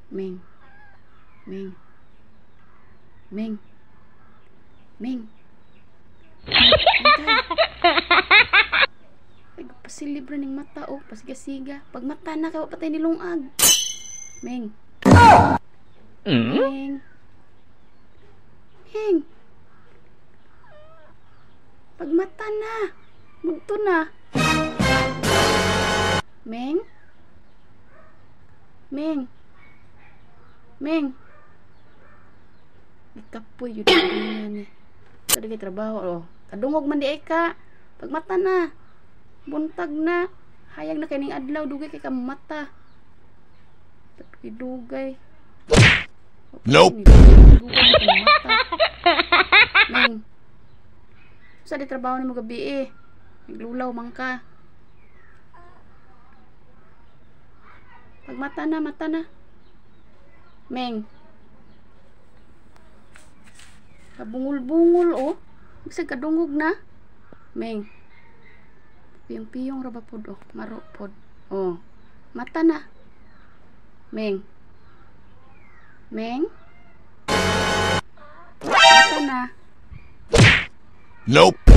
Ming. Ming. Ming. Ming. Ay, pasilibra ning mata oh, pasiga-siga. Pag mata na kay patay ni lungag. Ming. Ming. Ming. Pag mata na. Mugto na. Ming. Ming. Ming. Ikapoy yun yan eh. Kada kay trabaho oh. Kadungog man di ay ka. Pag mata na. Buntag na. Hayag na kay ning adlaw dugay kay ka mata. Dugay. Nope. Dugay mata. Ming. Sa di trabaho ni mo gabi eh. Naglulaw man ka. Pag mata na, mata na. Meng. Kabungol-bungol oh. Bisag kadungog na. Meng. Piyong-piyong ra ba pod oh. Maro pod. Oh. Mata na. Meng. Meng. Mata na. Nope.